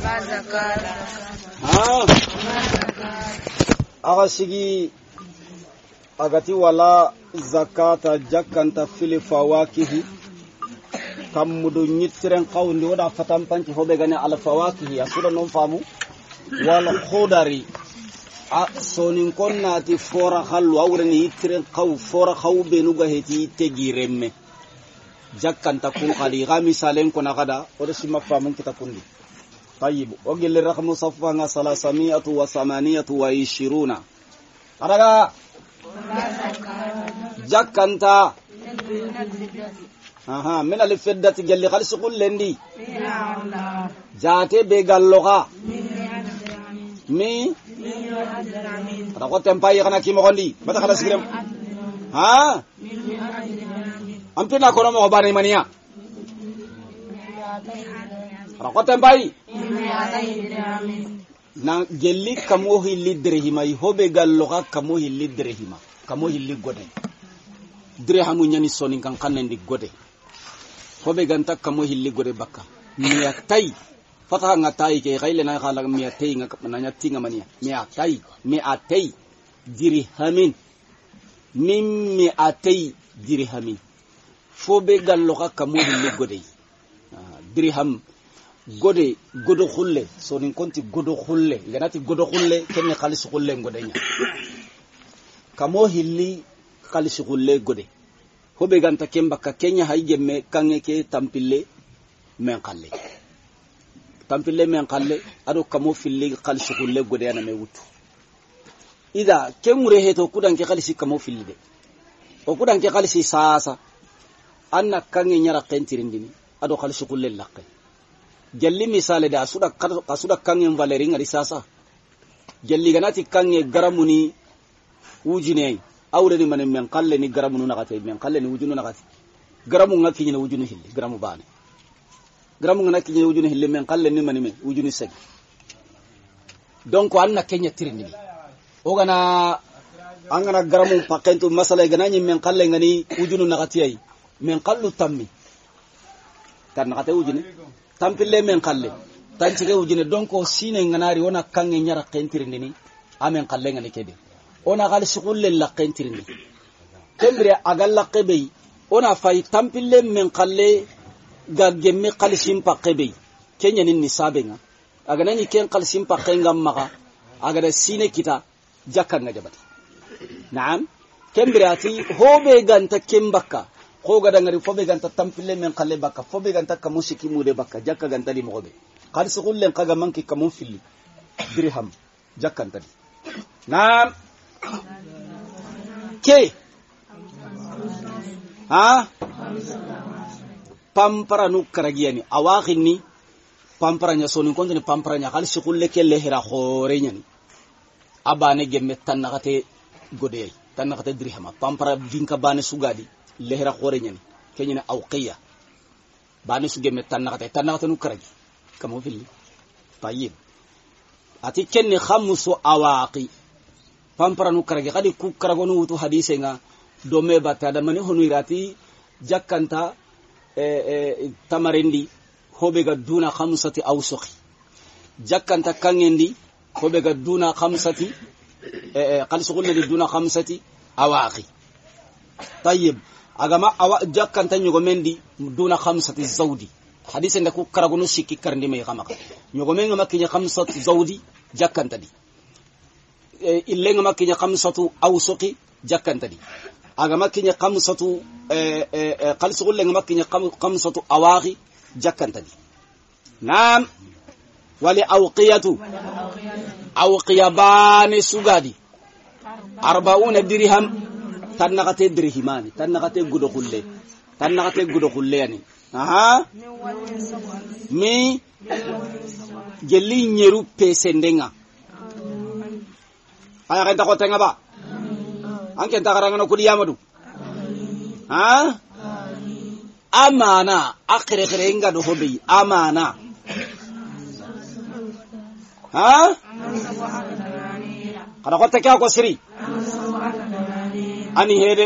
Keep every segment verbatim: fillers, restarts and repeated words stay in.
ha agasigi agati wala zakata jakanta fil fawakihi kamudu nyitren qawndi wada fatam panci hobe gane al fawakihi asura non famu wal khudari a sonin konnati fora khallu awrani yitren qaw fora khaw benuga heti tegiremme jakkanta kun khali gami salen kona gada odo sima famun kita kundi tayyib ogel rakmu safanga salasamiyatu wa samaniyatu wa ishiruna adaga jakkanta aha min al fiddati galli khalis kullendi jate be galloga mi ada ko tempai kana kimo gondi bata kala sigrem ha ampina kono mo bani mania ada ko tempai na gelli kamo hilli dirhima hobe galloga kamo hilli dirhima kamo hilli gode dirhamu nyani sonin kan kanendi gode hobe ganta kamo hilli gode bakka miya tay fata nga tay ke gaile na khala miya tay nga nanya tinga mania miya tay mi atay dirhamin min mi atay dirhamin fobe galloga kamo hilli gode dirham gode godo khulle sonin konti godo khulle ganati godo khulle kenne khalis khulle ngodenya kamo hilli khalis khulle gode hobe ganta kemba ka kenya haygemme kange ke tampille men khalle tampille men khalle ado kamo filli khalis khulle gode yana me wutu ida kemure heto kudan ke khalis kamo filli de o kudan ke khalis sasa anna kange nyara kentirindini ado khalis khulle lakke jalli misale da suda kasuda kangen valeri ngari sasa jalli ganati kange garamuni wujine awre ni manen men kalle ni garamunu nakate men kalle ni wujunu nakate garamu ngaki ni wujunu hilli garamu bane garamu ngaki ni wujunu hilli men kalle ni manime wujunu seg donc anna kenya tirini o gana angana garamu pakentu masala ganani men kalle ngani wujunu nakati ay men kallu tammi tan nakate wujune tampille men kalle tancige wujine donc o sine nganari wona kange nyara kentirindi ni amen kalle ngani kede ona gal shugulle la kentirindi kembre agal la qebey ona fay tampille men kalle ga gemme qalsim pa qebey kenya ni nisabenga aga nani ken qalsim pa qengam maka aga da sine kita jakka ngajabati naam kembre ati hobe ganta kembaka ko ga dangari fobe ganta tampille men kalle baka fobe ganta ka musiki mude baka jakka ganta di mobe qalis kullen kaga manki kamun filli dirham jakka ganta naam ke ha pampara nu karagiani awakhini pampara nya soni kontini pampara nya qalis kulle kelle hira khorenya ni abane gemme tanakate godey tanakate dirham pampara dinka bane sugadi lehra khorenya ni kenyina awqiya bani suge metan nakata tan nakata nu karagi kamo filli tayyib ati kenni khamsu awaqi pampara nu karagi kadi ku karagonu wutu hadise nga do me batada mani honu irati jakkanta e e tamarendi hobe ga duna khamsati awsuqi jakkanta kangendi hobe ga duna khamsati e e qalsuqul duna khamsati awaqi tayyib agama awa jakkanta nyugo mendi duna khamsati zawdi hadise ndaku karagonu sikki karndi me xamaka nyugo menga makinya khamsati zawdi jakkanta di e illenga makinya khamsatu awsuqi jakkanta di agama kinya khamsatu e e qalsuqul lenga makinya khamsatu awaqi jakkanta di nam wali awqiyatu awqiyabani sugadi arba'una dirham tan nakate dirhimani tan nakate gudo kulle tan nakate gudo kulle yani aha mi gelli nyeru pesendenga aya kan ta ko tenga ba anke ta garanga no kudi yamadu ha amana akhire khire inga do hobi amana ha kada ko tekka ko siri ani hede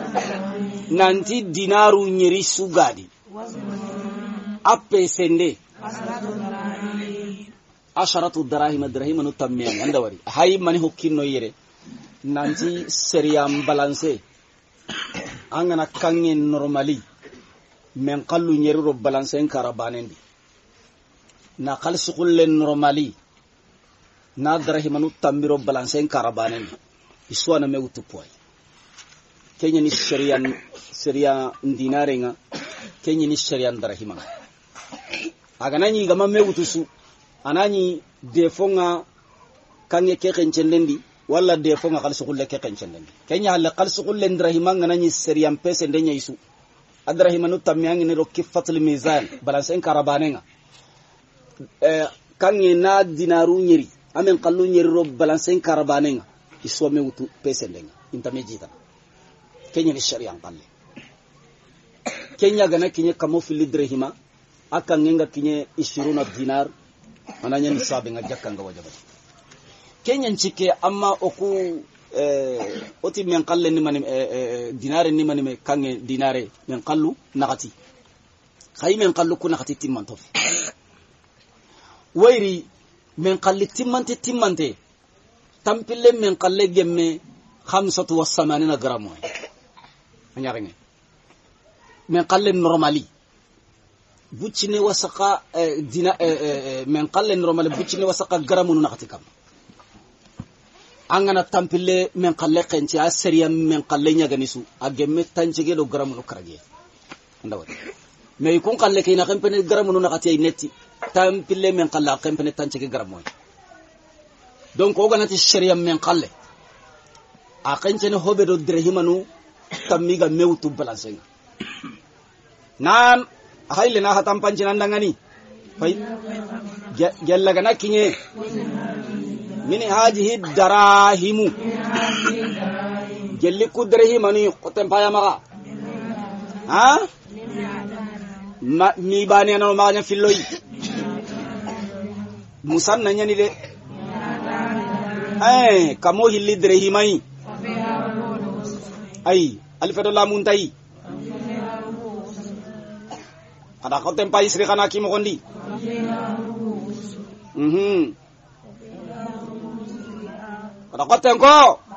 nanti dinaru nyeri sugadi appe sende asharatu darahima darahima nu tammiyan anda wari hay mani hokkinno yere nanti seriam balance angana kange normali men qallu nyeri ro balance en karabanendi na khalsu kullen normali na darahima nu tambiro balance en karabanendi iswana mewtu poy kenya ni serian seria ndinarenga kenya ni serian darahima aganani gama mewtu su anani defonga kange ke kenchendendi wala defonga khalsu kulle ke kenchendendi kenya hal khalsu kulle ndrahima nganani seriam pese ndenya isu adrahima nu tamyangi ne rokki fatul mizan balance en karabanenga eh kange na dinaru nyeri amen qallu nyeri ro balance en karabanenga isu mewtu pese ndenga intamejita kenya ni sharia ngalle kenya gana kinye kamo fil dirhima akangenga kinye ishirini dinar ananya ni sabe nga jakanga wajaba kenya nchike amma oku eh oti men qalle ni mani eh, dinare ni mani me kange dinare men qallu nagati khay men qallu ku nagati timmanto wayri men qalli timmante timmante tampille men qalle gemme khamsatu wa thamanina gramo anyarenge men qalle normali buccine wasaka eh, dina eh, eh, men qalle normal buccine wasaka garamu nakati kam angana tampille men qalle qenci a seriya men qalle nyaganisu agemme tanjege do garamu no karage ndawati me kun qalle kayna xempene garamu no nakati ay netti tampille men qalle xempene tanjege garamu donc o ganati seriya men qalle a qencene hobe do dirhimanu tamiga mewtu balansenga nan hayle na hatam panjinan dangani fay gella gana kinye min hajihi darahimu gelli kudrahimani qotem paya maga ha ma mi bani no ma nya filloyi musanna nyani de eh kamo hilli drahimai ay alfado la muntai ada ko tempai sri kana ki mo kondi mhm ada ko tenko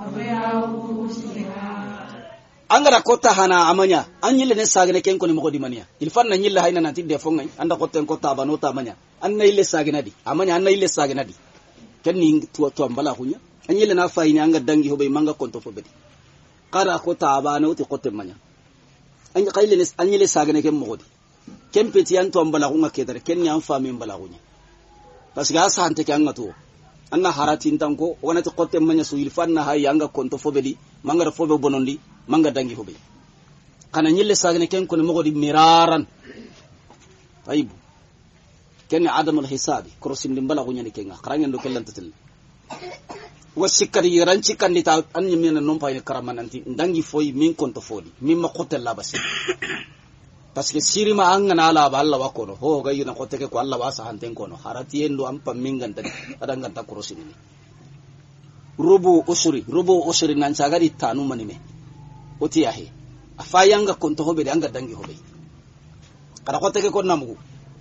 angara kota hana amanya anyile ne sagene ken ko ni mo kodi mania il fanna nyilla hayna nanti de fonga anda ko tenko tabano tamanya anna ile sagena di amanya anna ile sagena di ken ni to to mbala kunya anyile na fayini anga dangi hobe manga konto fo bedi qara ko tabano ti ko temanya anya kayle ne anyile sagene ken mo kodi kempeti yanto ambala kunga kedare kenya amfami ambala kunya parce que asa ante kanga to anna harati ntanko wonati qotte manya su ilfanna hay yanga konto fobedi manga fobe bonondi manga dangi fobe kana nyille sagne ken ko mo godi miraran tayib ken adamul hisabi krosim dimbala kunya ni kenga krangen do kellantatel wasikari ranci kandita anni mena non payne karamananti dangi foyi min konto fodi min ma qotte labasi parce que sirima angana ala ba Allah wakono ho ga yuna ko teke ko Allah wasa hanten kono harati endo am pammingan tadi adanga ta kurosini rubu usuri rubu usuri nan sagari tanu manime oti yahe afayanga konto hobe de anga dangi hobe kada ko teke ko namu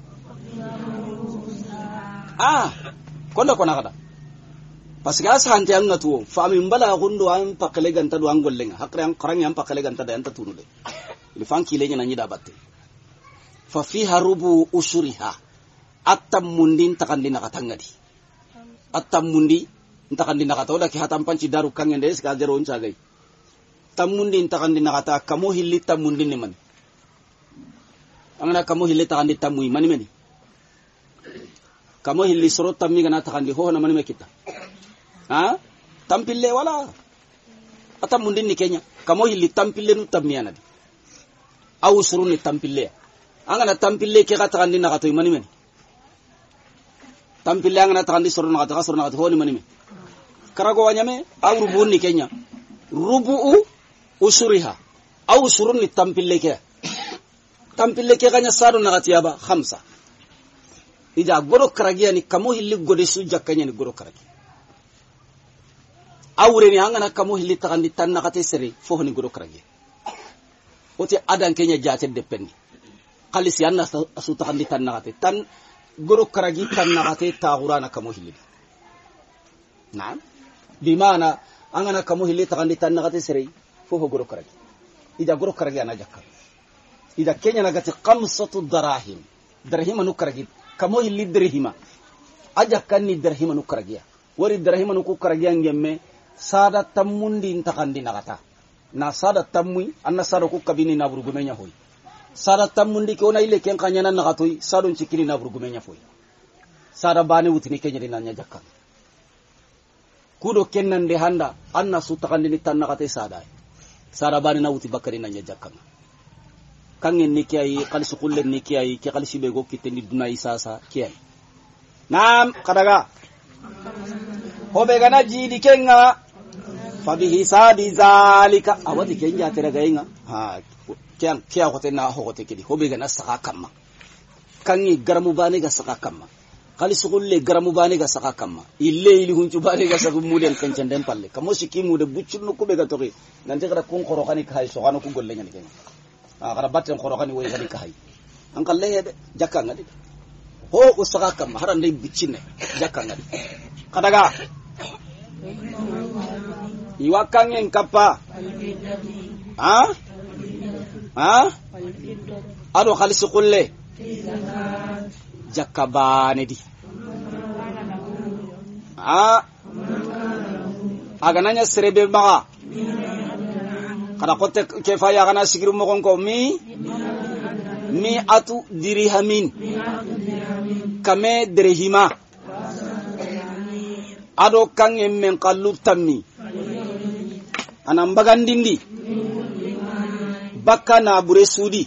ah kondo kona kada parce que asa hante anga tuo fami mbala gundo am pakale ganta do angollenga hakre an qarang am pakale ganta da anta tunude lifanki lenya na nyida batte fa fiha rubu usuriha atam mundin takandina katangadi atam mundi takandina katoda ki hatam panci daru kangende ska jero unca gai tam mundin takandina kata kamo hilli tam mundin ni man angana kamo hilli takandi tamui mani mani kamo hilli soro tammi gana takandi ho na mani me kita ha tampille wala atam mundin ni kenya kamo hilli tampille nu tammiana di aw suruni tampille angana tampille ke kata kandi na kato mani men tampille angana takandi suru na kata suru na kata honi mani men karago wanyame aw rubuni kenya rubu usuriha aw suruni tampille ke tampille ke kanya saru na kata yaba khamsa ida goro karagia ni kamo hilli gode su jakanya ni goro karagi awre ni angana kamo hilli takandi tan na kata sere fo ni goro karagi oti adan kenya jate dependi khalis yanna asu takandi tan nakate tan goro karagi tan nagate taagurana kamo hilli naam bimana angana kamo hilli tagandi tan nagate sirei fo goro karagi ida goro karagi ana jakka ida kenya nagati khamsatu darahim darahima nu karagi kamo hilli dirhima ajakkan ni dirhima nu karagiya wari dirhima nu ku karagiya ngemme sada tamundi intakandi nagata na sada tamui anna sada ku kabini na burgumenya hoy sada tamundi ko na ile ken kanyana nagatoi sadon cikini na burgumenya foy sada bani wutini kenya dinanya jakkan kudo kennan de handa anna su takandi ni tan nagate sada sada bani na wuti bakari nanya jakkan kangen ni kiyai kalisu kullen ni kiyai ke kalisi be go kiteni dunai sasa kiyai nam kadaga hobe gana jidi kenga fabihi sadi zalika awati kenja teraga inga ha kyan kya hote na hote kidi hobe gana saka kamma kangi garamu bane ga saka kamma kalisu kulle garamu bane ga saka kamma ille ili hunju bane ga saka mulen kancan den palle kamo sikimu de buccunu ko be ga toki nan te kada kun khoro kani kai so kanu ku golle nyani kenga a kada batten khoro kani way kani kai an kalle yede jakka ngadi ho usaka kamma haran dai biccine jakka ngadi kadaga iwakangen kappa ha ha ado khalisi kulle jakabane di ha agananya serebe maga kada kote kefaya kana sigiru mo konko mi mi atu dirhamin kame dirhima ado kange men kallu tammi anam bagandindi bakka na bure sudi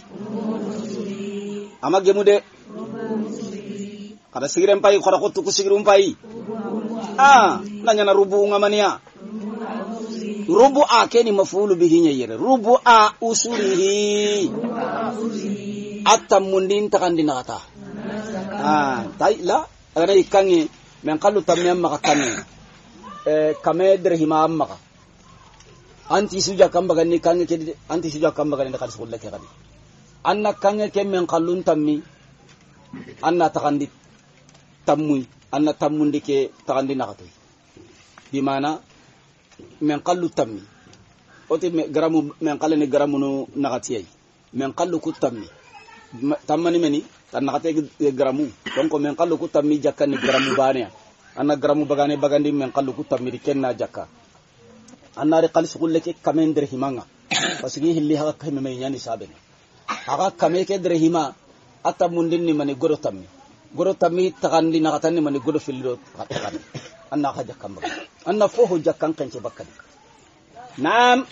ama gemude kada sigiren pai khara ko tuku sigirum pai ah nanya na rubu ngamania rubu a keni mafulu bihi nyere rubu a usulihi atamundin takandina kata ah tai la ada ikange men kallu tammi amma kanne eh kame dirhima amma anti suja kamba ganni kange kedi anti suja kamba ganni kal sulla ke gadi anna kange ke men kallun tammi anna takandi tammi anna tammundi ke takandi nakati di mana men kallu tammi oti garamu men kallani garamu no nakati ay men kallu ku tammi tammani meni tan nakati garamu donc men kallu ku tammi jakani garamu bane anna garamu bagane bagandi men kallu ku tammi kenna jakka annare qalis gulle ke kamen dirhimanga pasigi hilli haga kay me yani saben haga kame ke dirhima atamundin ni mani goro tammi goro tammi tagandi na katani mani goro fillo katani anna haja kamba anna foho jakkan kanche bakkadi nam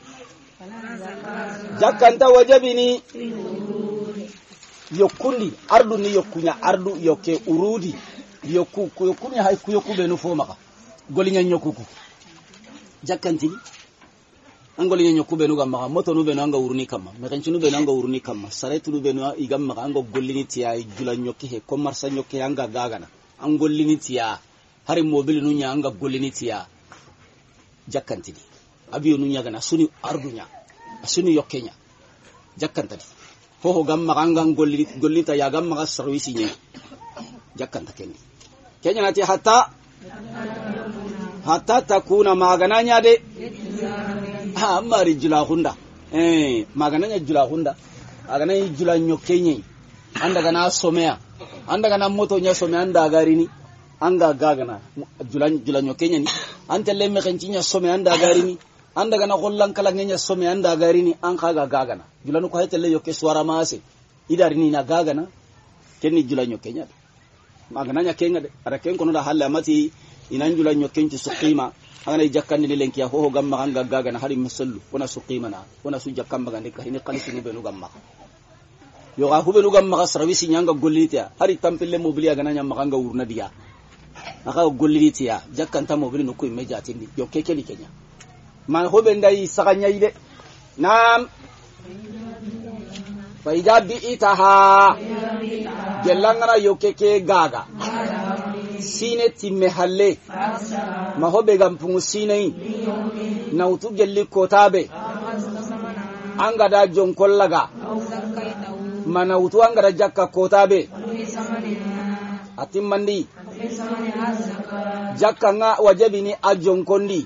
jakkan ta wajabini yokundi ardu ni yokunya ardu yoke urudi yoku yokunya hay ku yokube no fo maka golinya nyokuku jakkanti angoli nyo kubenu gamma moto no benu anga uruni kama mekanchinu benu anga uruni kama saretu no benu igamma anga gollini tiya jula nyoki he commerce nyoki anga gagana angolini tiya hari mobile no nya anga gollini tiya jakkanti abiyo no nya gana suni ardunya suni yokenya jakkantadi ho ho gamma anga gollini gollita ya gamma ga service nya jakkanta kenni kenya nati hatta hatta takuna magananya de ha mari jula hunda eh magananya jula hunda agana jula nyokenye anda kana somea anda kana moto nya somea anda garini anga gagana jula jula nyokenye ni ante lemme kancinya somea anda garini anda kana gollan kala nya somea anda garini an kaga gagana jula no ko hetelle yoke swara mase idarini na gagana kenni jula nyokenya magananya kenga de ara ken kono da halle mati inan jula nyokenci suqima ana jakkanni lenki ya ho gamma ganga gaga na hari musallu wana suqima na wana su jakkamba gande ka ni qalisi ni benu gamma yo ga hubenu gamma ka service nyanga gollitiya hari tampille mobiliya gana nyamma ganga urna diya aka gollitiya jakkanta mobili no ko imeja tindi yo kekeli kenya man hobe ndai saganya ide nam fa ijabi itaha gelangara yo keke gaga sine timme halle ma hobe gampungu sine na utu gelli kotabe anga da jonkollaga mana utu anga da jakka kotabe atimmandi jakka nga wajabini ajon kondi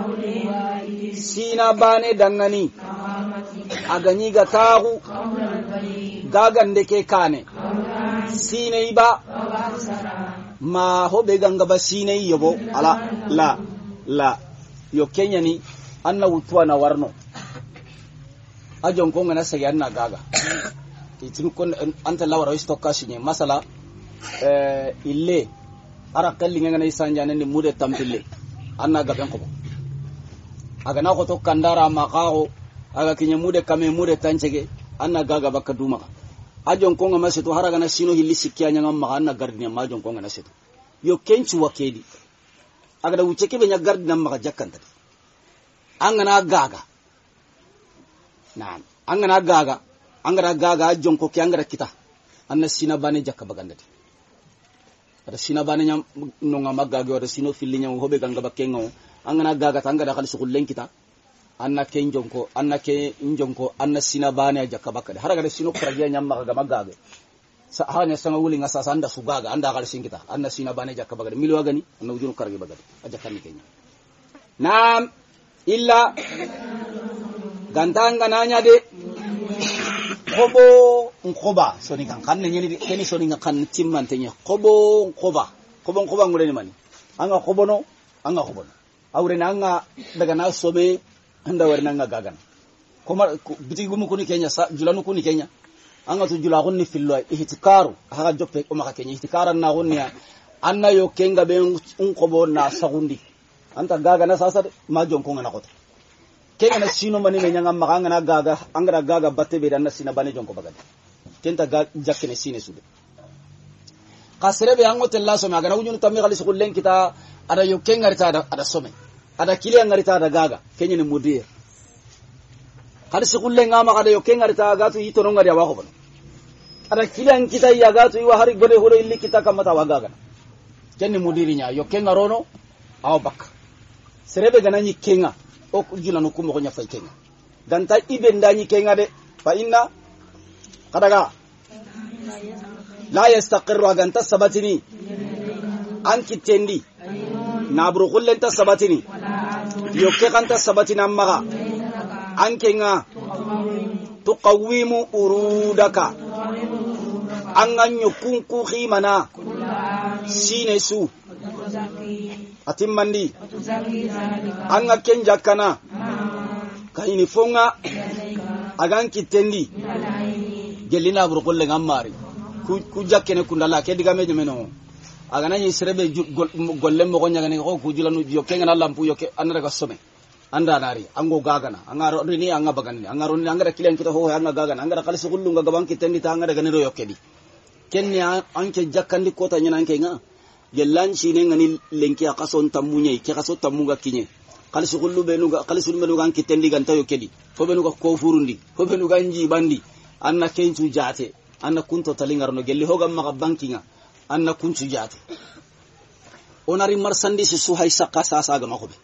sina bane dangani agani ga tagu gagande ke kane sine iba ma hobe ganga ba sine yobo ala la la yo kenya ni anna wutwa na warno ajon ko ngana sagi anna gaga itin kon anta lawara istokka shinye masala eh ille ara kalli ngana isanja nende mude tampille anna gaben ko aga na ko to kandara maqaho aga kinya mude kame mude tanchege anna gaga bakka duma ajon ko ngama seto haraga na sino hilli sikya nyanga ma anna gardinya ma ajon ko ngana seto yo kenchu wakedi aga da wuceke be nya gardina ma jakkanta angana gaga nan angana gaga angara gaga ajon ko kyangara kita anna sina bane jakka bagandati ada sina bane nyam no ngama gaga ada sino filli nyam hobe ganga bakkengo angana gaga tanga da khali sukulen kita anna ke njonko anna ke njonko anna sina bane jakka bakade haraga da sino kragiya nyam ma gaga gaga sa hanya sanga wuli ngasa sanda sugaga anda khali singita anna sina bane jakka bagade milwa gani anna ujunu karagi bagade ajakka ni kenya nam illa gantanga nanya de kobo nkoba soni kan kan nyeni keni soni kan timman tenya kobo nkoba kobo nkoba ngure ni mani anga kobo no anga kobo no awre nanga daga na sobe anda warna nga gagan koma biti gumu kuni kenya sa julanu kuni kenya anga tu jula gonni fillo ihtikaru haga joppe ko maka kenya ihtikaran na gonni anna yo kenga be un kobo na sagundi anta gaga na sasa ma jon ko ngana ko kenga na sino mani me nyanga maka ngana gaga angara gaga batte be danna sina bane jon ko bagade kenta ga jakkene sine sube kasrebe ango tella so maga na wujunu tammi gali sukul len kita ada yo kenga rita ada, ada some ada kili ngarita ada gaga kenya ni mudir hadi sukul len ngama ada yo kenga rita ga tu itono ngari wa ko bon ada kili an kita ya ga tu wa hari gode holo illi kita kamata wa gaga kenni mudirinya yo kenga rono aw bak serebe ganani kenga o kujula no kumo ko nya fay kenga dan ta ibe ndani kenga de fa inna kadaga la yastaqirru aganta sabatini anki tendi nabru kullenta sabatini yokke kanta sabatina amma anke nga tuqawimu urudaka anganyo kunku khimana sine su atimmandi anga kenja kana kaini fonga aganki tendi gelina buru kolle ngammari ku jakkene kundala ke diga meje meno agana ni serebe golle mo gonya ngane ko ku julanu yo kenga na lampu yo ke anara ga some anda nari ango gagana angaro rini anga bagani angaro ni angara kilen kita ho anga gagana angara kalisi kullu nga gaban kitendi ta anga daga ni yo kedi kenya anke jakkandi kota nyana anke nga gellanci ne ngani lenki akason tamunye ke kaso tamunga kinye kalisi kullu benu ga kalisi benu ga kitendi ganta yo kedi ko benu ga ko furundi ko benu ga nji bandi anna kencu jate anna kunto talingarno gelli hoga maga bankinga anna kuncu jate onari marsandisi su hay sakka sasa ga makobe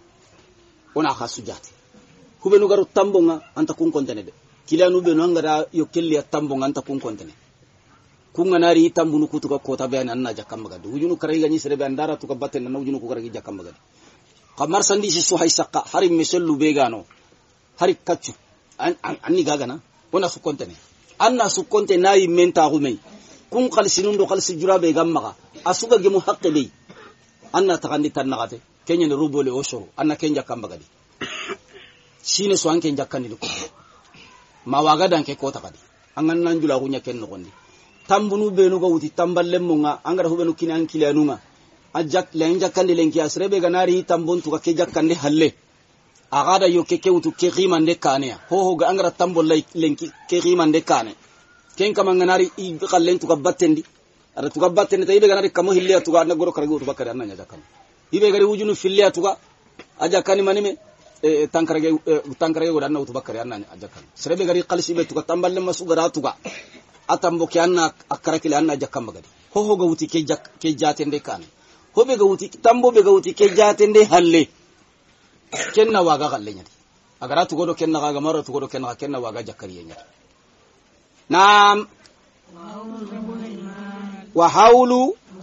ona khasu jate kubenu garu tambonga anta kun kontene de kilanu benu angara yo kelli tambonga anta kun kontene kunga nari tambunu kutuka kota bayani anna jakamba gadu wujunu karayga ni serebe andara tuka batten na wujunu ku karagi jakamba gadu kamar sandisi su hay sakka hari mesellu begano hari kaccu anni gagana ona su kontene anna su konte nayi menta gumei kun qalsinundo qalsi jurabe gamma asuga gemu haqqe be anna takandi tannagate kenya ne rubole oshoro anna kenja kamba gadi sine so anke jakandi ko ma waga danke ko takadi angan nan jula gunya ken nogondi tambunu benu go wuti tamballe munga angara hubenu kinan kilanunga ajak len jakandi lenki asrebe ganari tambon tuka ke jakandi halle agada yo keke wutu ke qimande kane ho ho ga angara tambol lenki ke qimande kane ken kama nganari i qallen tuka battendi ada tuka battendi tayibe ganari kamo hilliya tuka na goro karagi wutu bakari anna jakam ibe gari wujunu filliya tuka ajakani manime e tankarage tankarage go danna wutu bakari anna ajakam serebe gari qalsi be tuka tamballe masu gara tuka atambo ke anna akarakile anna jakam bagadi ho ho ga wuti ke jak ke jatende kane ho be ga wuti tambo be ga wuti ke jatende halle kenna waga gallenya agara tu godo kenna ga maro tu godo kenna kenna waga jakariyenya nam wa hawlu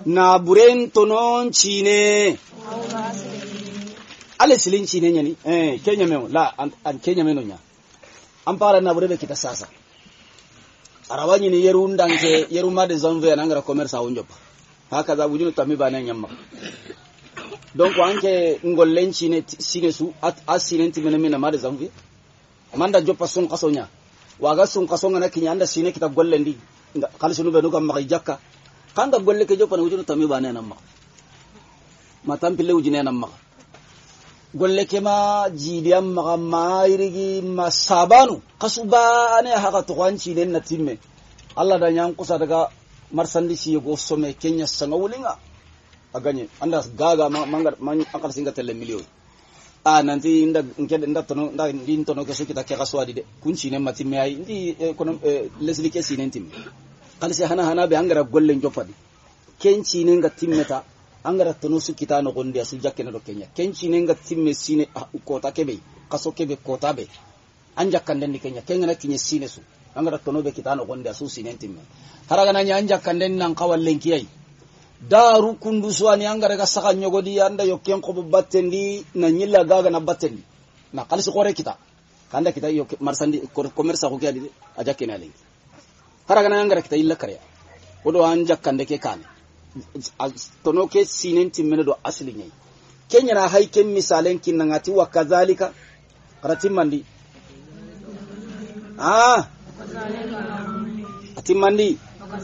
na buren tonon chine ale silin chine nyani eh kenya memo la an, an kenya meno nya ampara na burebe kita sasa arawani ni yeru ndanke yeru made zanve anangara commerce awonjopa haka za bujunu tamiba na nyamma donc anke ngollen chine sine su at asine timene mena made zanve manda jopa son kasonya waga son kasonga na kinyanda sine kita gollendi kalisunu be nuga magi jakka kanga golle ke jopa na bujunu tamiba na namma matampile ujine namma golle ke ma jidiyam maga mairigi masabanu kasuba ane haka to kwanci den na timme Allah da nyan kusa daga marsandi si go some Kenya sanga wulinga aganye anda gaga mangar man akal singa tele miliyon a nanti inda ngede nda tono nda din tono ke sukita ke kaswadi de kunci ne matimme ay ndi kono lesli ke sinen timme kalsi hana hana be angara golle njopadi kenci ne nga timmeta angara tono sukita no gonde asu jakke no Kenya kenci ne nga timme sine ko ta kebe kaso kebe ko ta be anja kanden ni Kenya Kenya na kinye sine su angara tono be kitano gonde asu sine timme haraga na anja kanden nan kawallen kiyai daru kundu suani angara ga saka nyogodi anda yokken ko battendi na nyilla gaga na battendi na kalsi kore kita kanda kita yo marsandi commerce ko kiyadi aja kenale haraga na angara kita illa kare odo anja kande ke kan tono ke sine timme do asli nyai Kenya na haiken misalen kinangati wa kadhalika karatimandi ah atimandi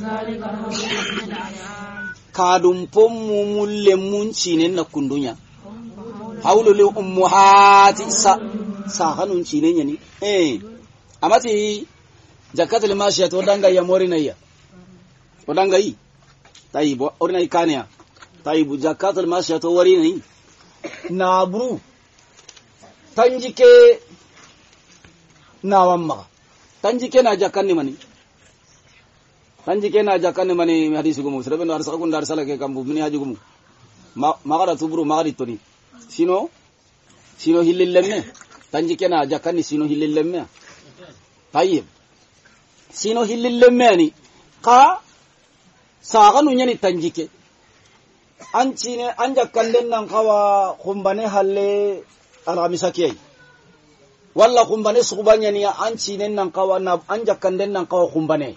kadum pommu mulle muncine na kundunya hawlo le ummuhati sa sa hanun cine nyani eh amati jakatul mashiya to danga ya mori nayya to danga yi tayibo orina ikania tayibu jakatul mashiya to wari nayi na buru tanjike na wamma tanjike na jakanni mani tanjike na jakanni mani hadisi gumu sirabe no arsa kun dar sala ke kambu mini haji gumu ma magara tuburu magari toni sino sino hilillemme tanjike na jakanni sino hilillemme tayyib sino hilillemme ni ka saganu nyani tanjike ancine anja kanden nan kawa kumbane halle alamisa kiyai walla kumbane subanya ni ancine nan kawa na anja kanden nan kawa kumbane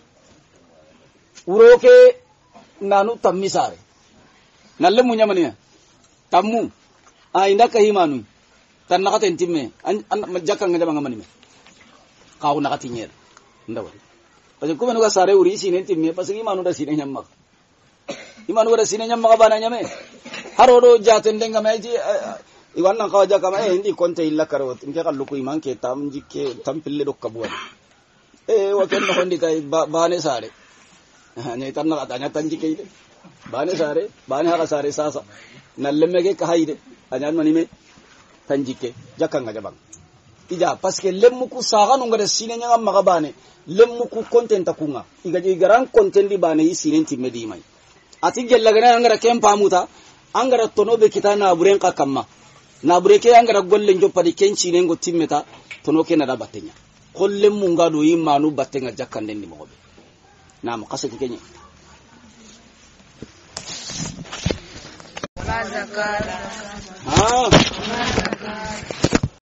uroke nanu tammisare nalle munya mania tammu a inda kahimanu tan nakata intimme an majaka ngada banga manime kaw nakati nyer ndawa parce que ko menuga sare uri sine intimme parce que imanu da sine nyamma imanu da sine nyamma bana nyame harodo jaten denga meji iwanna kawa jaka ma e ndi konte illa karot nke kallu ko imanke tam jikke tam pille do kabwa e wa ken no hondi tay bane sare ne tan na tanya tan jikke ide bane sare bane ha sare sasa nallemme ka hayde anyan manime tan jikke jaka ngaja bang ija parce que lemmu ku saga no ngada sine nyanga maga bane lemmu ku content takunga igaji garan content di bane yi sine timme di mai ati gella gana ngara kempa muta angara tono be kitana buren ka kamma na bureke angara golle njopadi kenci ne ngo timmeta tono ke na da batenya kollem mu ngado yi manu batenga jakande ni mobe na mo kaso kenye ah